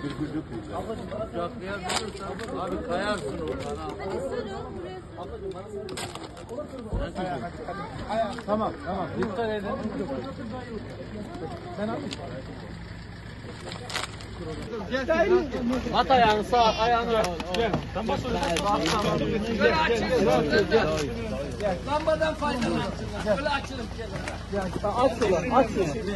Kucaklayabilirsen abi kayarsın oradan. Hadi sarıl buraya. Tamam. Dikkat edin. Sen al. At ayağını sağ ayağını. Gel. Tamam. Böyle açılın. Lambadan faydalansın. Böyle açılın. Aç şunu.